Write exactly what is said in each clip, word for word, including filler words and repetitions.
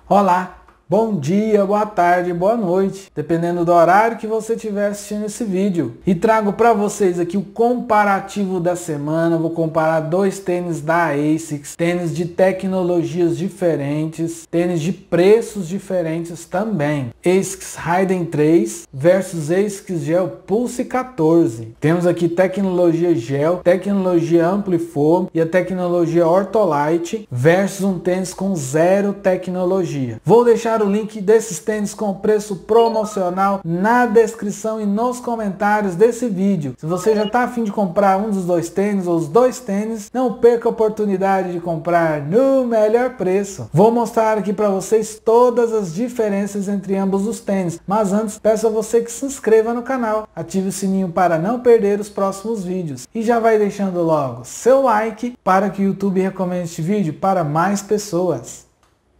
Olá, bom dia, boa tarde, boa noite, dependendo do horário que você estiver assistindo esse vídeo. E trago para vocês aqui o comparativo da semana. Vou comparar dois tênis da ASICS, tênis de tecnologias diferentes, tênis de preços diferentes também. ASICS Raiden três versus ASICS Gel Pulse quatorze. Temos aqui tecnologia Gel, tecnologia Amplifoam e a tecnologia Ortholite versus um tênis com zero tecnologia. Vou deixar o link desses tênis com preço promocional na descrição e nos comentários desse vídeo. Se você já está a fim de comprar um dos dois tênis ou os dois tênis, não perca a oportunidade de comprar no melhor preço. Vou mostrar aqui para vocês todas as diferenças entre ambos os tênis, mas antes peço a você que se inscreva no canal, ative o sininho para não perder os próximos vídeos e já vai deixando logo seu like para que o YouTube recomende este vídeo para mais pessoas.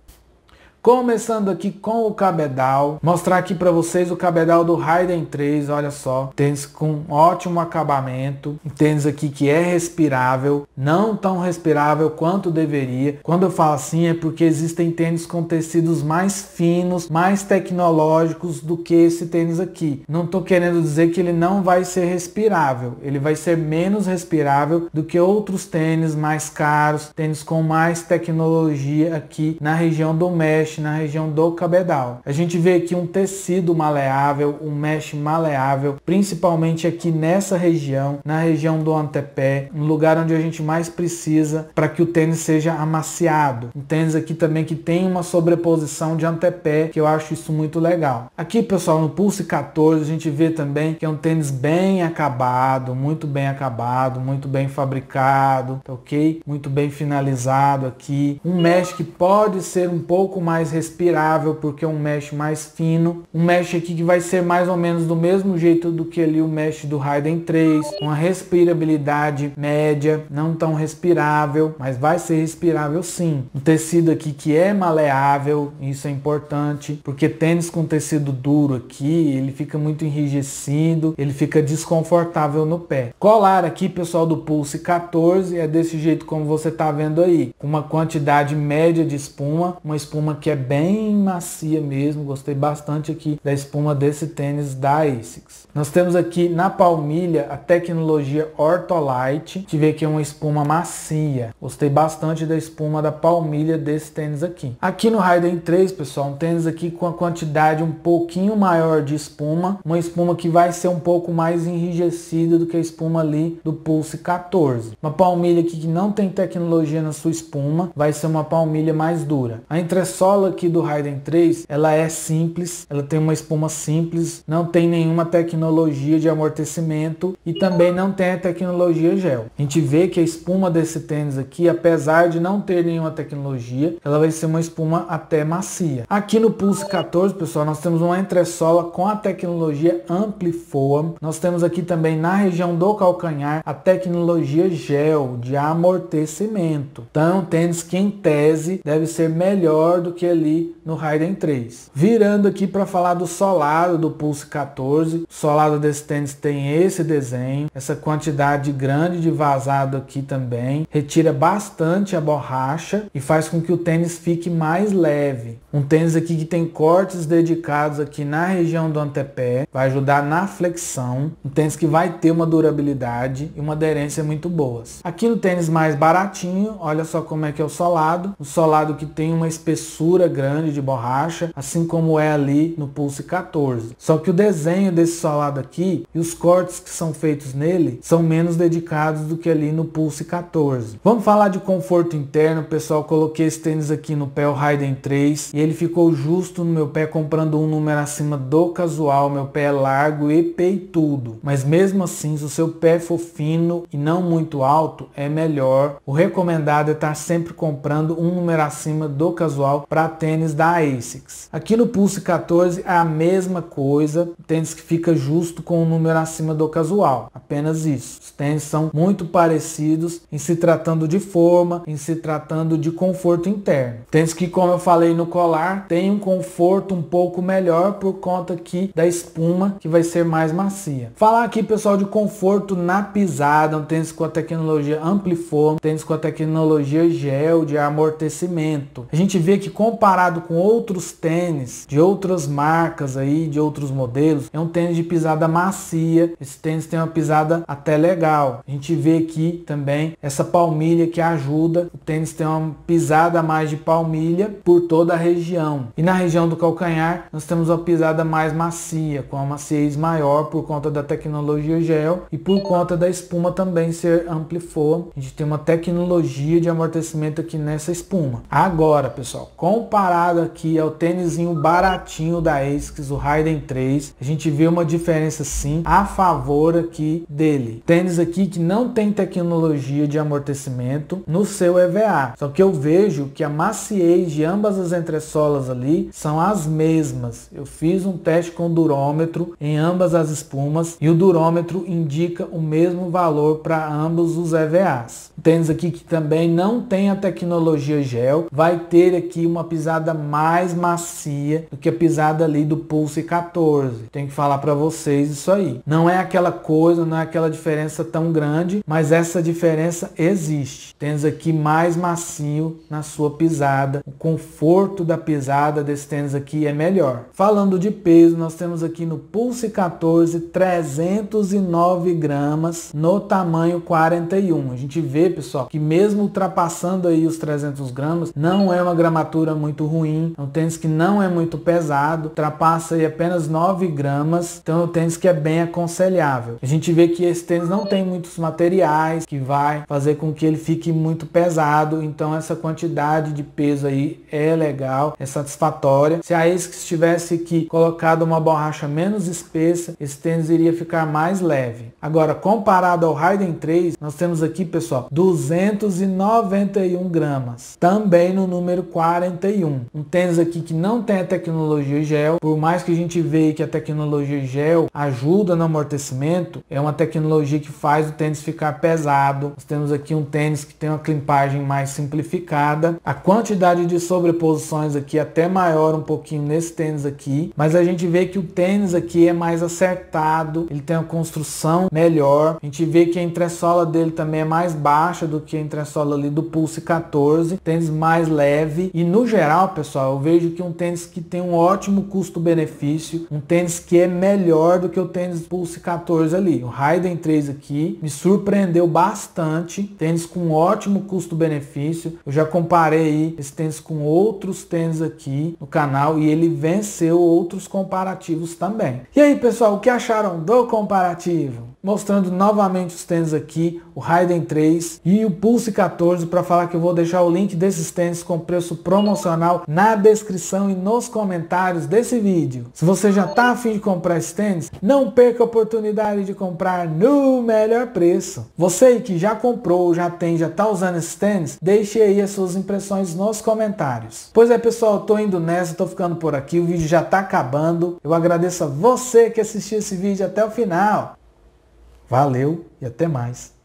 Começando aqui com o cabedal, mostrar aqui para vocês o cabedal do Raiden três, olha só, tênis com ótimo acabamento, tênis aqui que é respirável, não tão respirável quanto deveria. Quando eu falo assim é porque existem tênis com tecidos mais finos, mais tecnológicos do que esse tênis aqui. Não estou querendo dizer que ele não vai ser respirável, ele vai ser menos respirável do que outros tênis mais caros, tênis com mais tecnologia aqui na região do mesh, na região do cabedal. A gente vê aqui um tecido maleável, um mesh maleável, principalmente aqui nessa região, na região do antepé, um lugar onde a gente mais precisa para que o tênis seja amaciado. Um tênis aqui também que tem uma sobreposição de antepé, que eu acho isso muito legal. Aqui, pessoal, no Pulse quatorze a gente vê também que é um tênis bem acabado, muito bem acabado, muito bem fabricado, ok? Muito bem finalizado aqui. Um mesh que pode ser um pouco mais mais respirável porque é um mesh mais fino, um mesh aqui que vai ser mais ou menos do mesmo jeito do que ali o mesh do Raiden três, uma respirabilidade média, não tão respirável, mas vai ser respirável sim. Um tecido aqui que é maleável, isso é importante, porque tênis com tecido duro aqui, ele fica muito enrijecido, ele fica desconfortável no pé. Colar aqui, pessoal, do Pulse quatorze é desse jeito como você tá vendo aí, com uma quantidade média de espuma, uma espuma que é bem macia mesmo, gostei bastante aqui da espuma desse tênis da ASICS. Nós temos aqui na palmilha a tecnologia Ortholite, que vê que é uma espuma macia, gostei bastante da espuma da palmilha desse tênis aqui. Aqui no Raiden três, pessoal, um tênis aqui com a quantidade um pouquinho maior de espuma, uma espuma que vai ser um pouco mais enrijecida do que a espuma ali do Pulse quatorze. Uma palmilha aqui que não tem tecnologia na sua espuma, vai ser uma palmilha mais dura. A entressola aqui do Raiden três, ela é simples, ela tem uma espuma simples, não tem nenhuma tecnologia de amortecimento e também não tem a tecnologia gel. A gente vê que a espuma desse tênis aqui, apesar de não ter nenhuma tecnologia, ela vai ser uma espuma até macia. Aqui no Pulse quatorze, pessoal, nós temos uma entressola com a tecnologia Amplifoam. Nós temos aqui também na região do calcanhar a tecnologia gel de amortecimento. Então, tênis que em tese deve ser melhor do que ali no Raiden três. Virando aqui para falar do solado do Pulse quatorze. O solado desse tênis tem esse desenho, essa quantidade grande de vazado aqui também. Retira bastante a borracha e faz com que o tênis fique mais leve. Um tênis aqui que tem cortes dedicados aqui na região do antepé, vai ajudar na flexão. Um tênis que vai ter uma durabilidade e uma aderência muito boas. Aqui no tênis mais baratinho, olha só como é que é o solado. O solado que tem uma espessura grande de borracha, assim como é ali no Pulse quatorze. Só que o desenho desse solado aqui e os cortes que são feitos nele são menos dedicados do que ali no Pulse quatorze. Vamos falar de conforto interno, pessoal. Coloquei esse tênis aqui no pé, o Raiden três, e ele ficou justo no meu pé, comprando um número acima do casual. Meu pé é largo e peitudo, mas mesmo assim, se o seu pé for fino e não muito alto, é melhor. O recomendado é estar sempre comprando um número acima do casual para tênis da ASICS. Aqui no Pulse quatorze é a mesma coisa, tênis que fica justo com o número acima do casual, apenas isso. Os tênis são muito parecidos em se tratando de forma, em se tratando de conforto interno. Tênis que, como eu falei no colar, tem um conforto um pouco melhor por conta aqui da espuma, que vai ser mais macia. Falar aqui, pessoal, de conforto na pisada, um tênis com a tecnologia Amplifoam, um tênis com a tecnologia gel de amortecimento. A gente vê que com comparado com outros tênis de outras marcas aí, de outros modelos, é um tênis de pisada macia. Esse tênis tem uma pisada até legal. A gente vê aqui também essa palmilha que ajuda. O tênis tem uma pisada mais de palmilha por toda a região. E na região do calcanhar nós temos uma pisada mais macia, com uma maciez maior por conta da tecnologia gel e por conta da espuma também ser Amplifoam. A gente tem uma tecnologia de amortecimento aqui nessa espuma. Agora, pessoal, comparado aqui ao tênisinho baratinho da ASICS, o Raiden três, a gente vê uma diferença sim a favor aqui dele. Tênis aqui que não tem tecnologia de amortecimento no seu E V A. Só que eu vejo que a maciez de ambas as entressolas ali são as mesmas. Eu fiz um teste com durômetro em ambas as espumas e o durômetro indica o mesmo valor para ambos os E V As. O tênis aqui que também não tem a tecnologia gel, vai ter aqui uma pisada mais macia do que a pisada ali do Pulse quatorze. Tenho que falar para vocês isso aí. Não é aquela coisa, não é aquela diferença tão grande, mas essa diferença existe. Tênis aqui mais macio na sua pisada. O conforto da pisada desse tênis aqui é melhor. Falando de peso, nós temos aqui no Pulse quatorze trezentos e nove gramas no tamanho quarenta e um. A gente vê, pessoal, que mesmo ultrapassando aí os trezentos gramas, não é uma gramatura muito ruim. É um tênis que não é muito pesado, ultrapassa aí apenas nove gramas, então é um tênis que é bem aconselhável. A gente vê que esse tênis não tem muitos materiais que vai fazer com que ele fique muito pesado, então essa quantidade de peso aí é legal, é satisfatória. Se a ASICS tivesse aqui colocado uma borracha menos espessa, esse tênis iria ficar mais leve. Agora, comparado ao Raiden três, nós temos aqui, pessoal, duzentos e noventa e um gramas, também no número quarenta e um. Um tênis aqui que não tem a tecnologia gel, por mais que a gente veja que a tecnologia gel ajuda no amortecimento, é uma tecnologia que faz o tênis ficar pesado. Nós temos aqui um tênis que tem uma clipagem mais simplificada, a quantidade de sobreposições aqui é até maior um pouquinho nesse tênis aqui, mas a gente vê que o tênis aqui é mais acertado, ele tem uma construção melhor. A gente vê que a entressola dele também é mais baixa do que a entressola ali do Pulse quatorze, tênis mais leve e no geral, pessoal, eu vejo que um tênis que tem um ótimo custo-benefício, um tênis que é melhor do que o tênis Pulse quatorze ali. O Raiden três aqui me surpreendeu bastante, tênis com ótimo custo-benefício. Eu já comparei aí esse tênis com outros tênis aqui no canal e ele venceu outros comparativos também. E aí, pessoal, o que acharam do comparativo? Mostrando novamente os tênis aqui, o Raiden três e o Pulse quatorze, para falar que eu vou deixar o link desses tênis com preço promocional na descrição e nos comentários desse vídeo. Se você já está a fim de comprar esse tênis, não perca a oportunidade de comprar no melhor preço. Você aí que já comprou, já tem, já está usando esses tênis, deixe aí as suas impressões nos comentários. Pois é, pessoal, eu tô indo nessa, tô ficando por aqui, o vídeo já está acabando. Eu agradeço a você que assistiu esse vídeo até o final. Valeu e até mais.